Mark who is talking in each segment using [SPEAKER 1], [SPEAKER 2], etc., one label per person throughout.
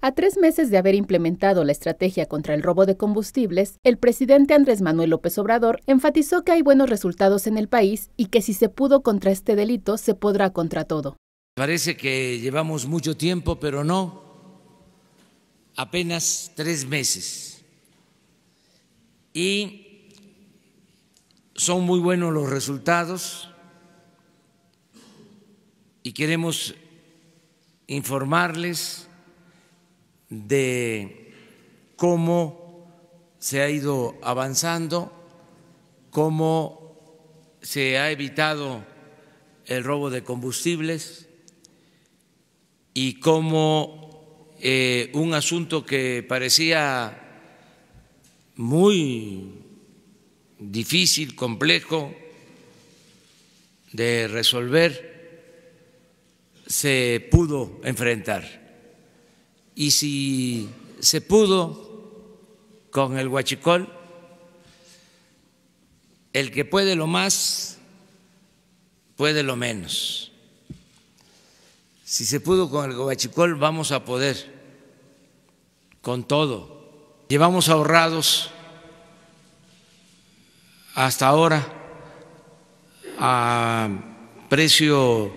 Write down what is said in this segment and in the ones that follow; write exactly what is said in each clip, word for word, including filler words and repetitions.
[SPEAKER 1] A tres meses de haber implementado la estrategia contra el robo de combustibles, el presidente Andrés Manuel López Obrador enfatizó que hay buenos resultados en el país y que si se pudo contra este delito, se podrá contra todo.
[SPEAKER 2] Parece que llevamos mucho tiempo, pero no, apenas tres meses. Y son muy buenos los resultados y queremos informarles de cómo se ha ido avanzando, cómo se ha evitado el robo de combustibles y cómo eh, un asunto que parecía muy difícil, complejo de resolver, se pudo enfrentar. Y si se pudo con el huachicol, el que puede lo más, puede lo menos. Si se pudo con el huachicol, vamos a poder con todo. Llevamos ahorrados hasta ahora a precio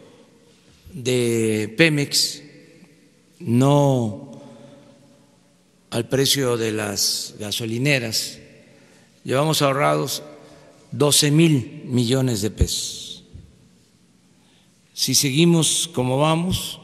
[SPEAKER 2] de Pemex, no al precio de las gasolineras, llevamos ahorrados doce mil millones de pesos. Si seguimos como vamos,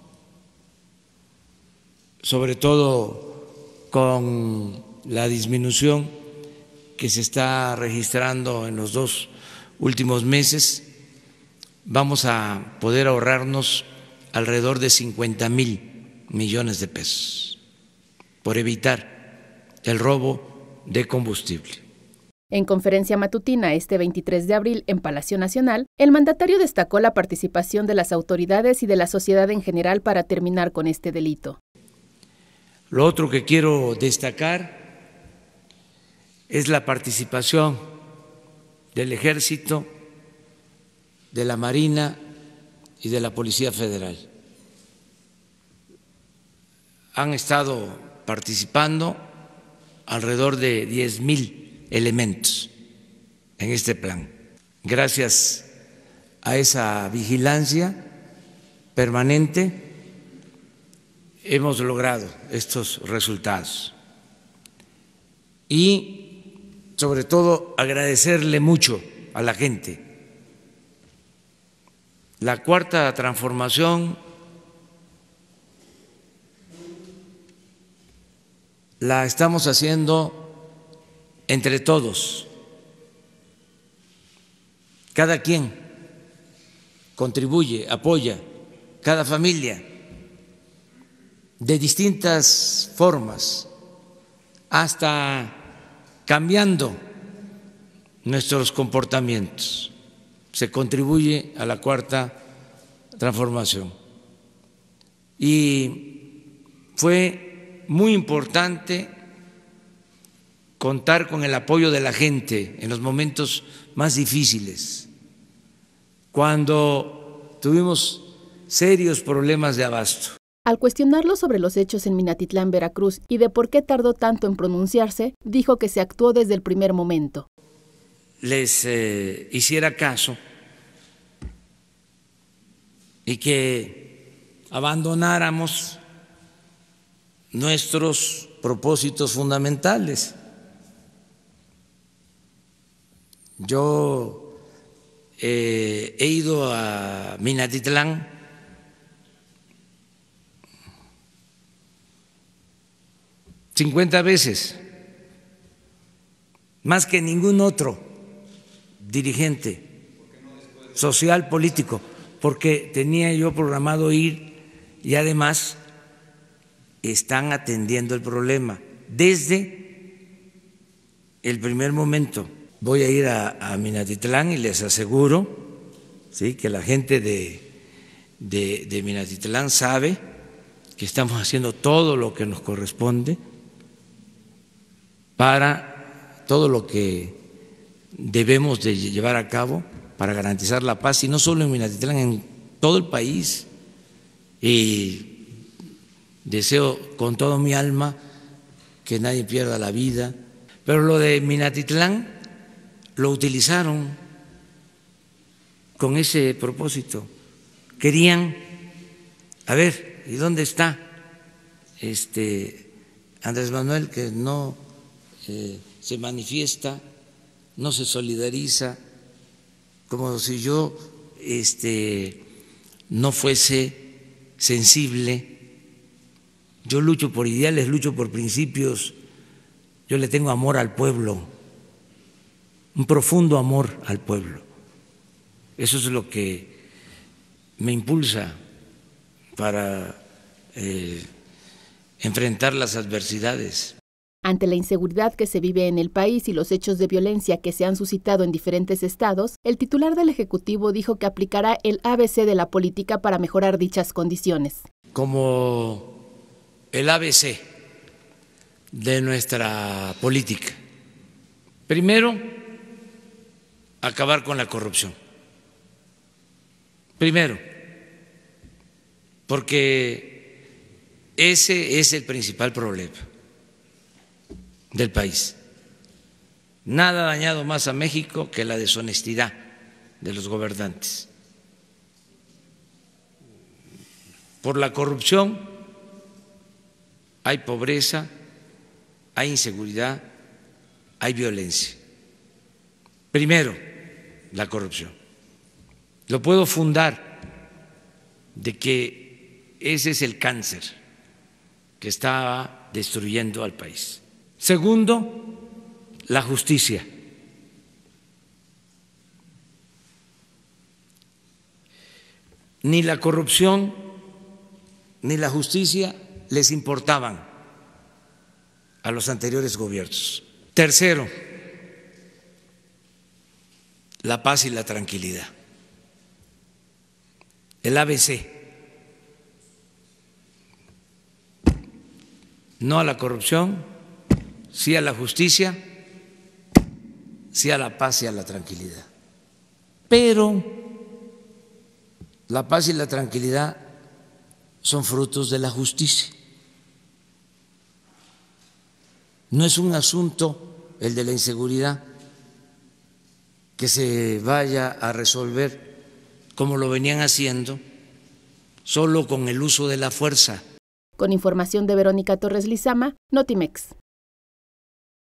[SPEAKER 2] sobre todo con la disminución que se está registrando en los dos últimos meses, vamos a poder ahorrarnos alrededor de cincuenta mil millones de pesos por evitar el robo de combustible.
[SPEAKER 1] En conferencia matutina este veintitrés de abril en Palacio Nacional, el mandatario destacó la participación de las autoridades y de la sociedad en general para terminar con este delito.
[SPEAKER 2] Lo otro que quiero destacar es la participación del Ejército, de la Marina y de la Policía Federal. Han estado participando alrededor de diez mil elementos en este plan. Gracias a esa vigilancia permanente hemos logrado estos resultados. Y sobre todo agradecerle mucho a la gente. La cuarta transformación la estamos haciendo entre todos. Cada quien contribuye, apoya, cada familia, de distintas formas, hasta cambiando nuestros comportamientos. Se contribuye a la cuarta transformación. Y fue muy importante contar con el apoyo de la gente en los momentos más difíciles, cuando tuvimos serios problemas de abasto.
[SPEAKER 1] Al cuestionarlo sobre los hechos en Minatitlán, Veracruz, y de por qué tardó tanto en pronunciarse, dijo que se actuó desde el primer momento.
[SPEAKER 2] Les eh, hiciera caso y que abandonáramos nuestros propósitos fundamentales. Yo eh, he ido a Minatitlán cincuenta veces, más que ningún otro dirigente social político, porque tenía yo programado ir y además están atendiendo el problema desde el primer momento. Voy a ir a, a Minatitlán y les aseguro, ¿sí?, que la gente de, de, de Minatitlán sabe que estamos haciendo todo lo que nos corresponde para todo lo que debemos de llevar a cabo para garantizar la paz, y no solo en Minatitlán, en todo el país. Y deseo con todo mi alma que nadie pierda la vida, pero lo de Minatitlán lo utilizaron con ese propósito. Querían, a ver, ¿y dónde está este Andrés Manuel, que no eh, se manifiesta, no se solidariza, como si yo este, no fuese sensible? Yo lucho por ideales, lucho por principios, yo le tengo amor al pueblo, un profundo amor al pueblo. Eso es lo que me impulsa para eh, enfrentar las adversidades.
[SPEAKER 1] Ante la inseguridad que se vive en el país y los hechos de violencia que se han suscitado en diferentes estados, el titular del Ejecutivo dijo que aplicará el A B C de la política para mejorar dichas condiciones.
[SPEAKER 2] Como el A B C de nuestra política. Primero, acabar con la corrupción. Primero, porque ese es el principal problema del país. Nada ha dañado más a México que la deshonestidad de los gobernantes. Por la corrupción hay pobreza, hay inseguridad, hay violencia. Primero, la corrupción. Lo puedo fundar de que ese es el cáncer que está destruyendo al país. Segundo, la justicia. Ni la corrupción ni la justicia les importaban a los anteriores gobiernos. Tercero, la paz y la tranquilidad. El A B C. No a la corrupción, sí a la justicia, sí a la paz y a la tranquilidad. Pero la paz y la tranquilidad son frutos de la justicia. No es un asunto, el de la inseguridad, que se vaya a resolver como lo venían haciendo, solo con el uso de la fuerza.
[SPEAKER 1] Con información de Verónica Torres Lizama, Notimex.